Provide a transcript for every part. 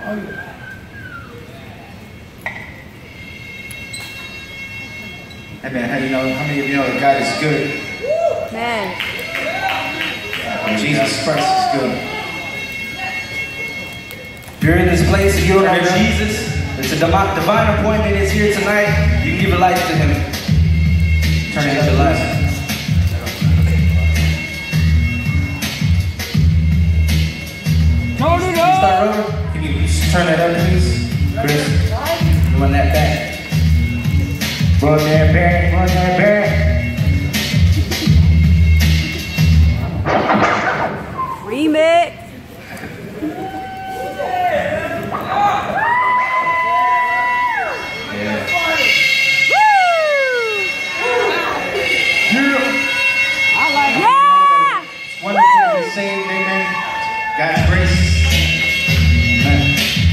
Hey man, how many of you know that God is good? Man. Jesus Christ is good. If you're in this place and you don't know Jesus, it's a divine appointment is here tonight. You can give your life to Him. Turn it up to life. Turn it up! Start over. Can you turn that up, please? Chris, run that back. Run that back, run that back. Remix. Saved, amen. God's grace. Amen.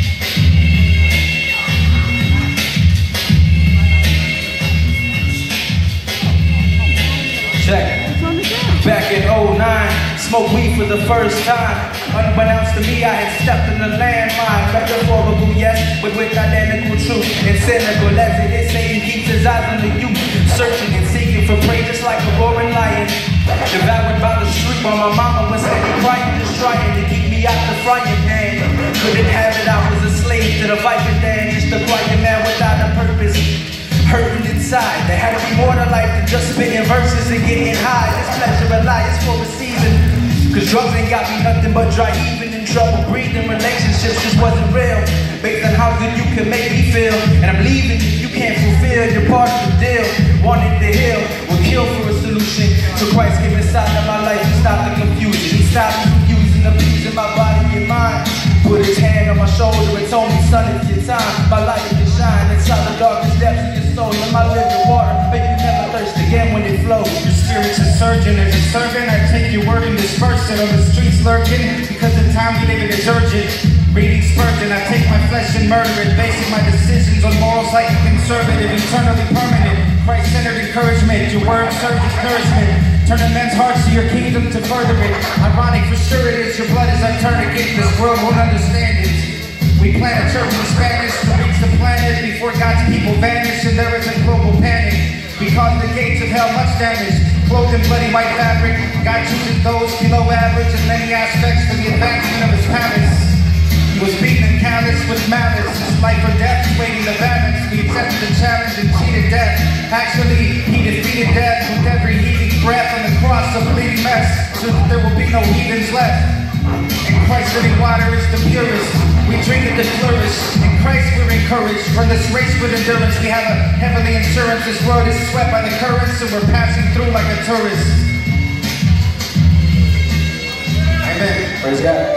Check. Back in 09, smoked weed for the first time. Unbeknownst to me, I had stepped in the landmine. Metaphorical, yes, but with identical truth. And cynical as it is, Satan keeps his eyes on the youth. Searching and seeking for prey just like a roaring lion. Devoured by the street while my mama was steady crying, just trying to keep me out the frying pan. Couldn't have it, I was a slave to the viper dan. Just a quiet man without a purpose, hurting inside. There had to be more to life than just spitting verses and getting high. This pleasure of life is for a season, cause drugs ain't got me nothing but dry heaving and trouble breathing. Relationships just wasn't real, based on how good you can make me feel. And I'm leaving if you can't fulfill your part of the deal. Wanted to heal, will kill for a solution. So Christ came inside of my life, He stopped the confusion. He stopped me from using, abusing my body and mind. Put His hand on my shoulder and told me, son, it's your time. My light can shine inside the darkest depths of your soul. Let my living water make you never thirst again when it flows. Your spirit's a surgeon, as a servant I take your word and disperse it on the streets lurking. Because the time we live in is urgent. Reading Spurgeon, I take my flesh and murder it, basing my decisions on morals like a conservative, eternally permanent. Christ-centered encouragement, your word serves as nourishment. Turning men's hearts to your kingdom to further it. Ironic for sure it is, your blood is our tourniquet. This world won't understand it. We plant a church in Spanish to reach the planet before God's people vanish, and there is a global panic. Because the gates of hell much damage, clothed in bloody white fabric. God chooses those below average in many aspects for the advancement of His palace. He was beaten and calloused with malice. His life or death, waiting the balance. We accepted the challenge and cheated death. Actually, He defeated death with every heating breath on the cross, a bleeding mess, so that there will be no heathens left. In Christ's living water is the purest. We drink it to flourish. In Christ we're encouraged. For this race with endurance, we have a heavenly insurance. This road is swept by the currents, and we're passing through like a tourist. Amen. Praise God.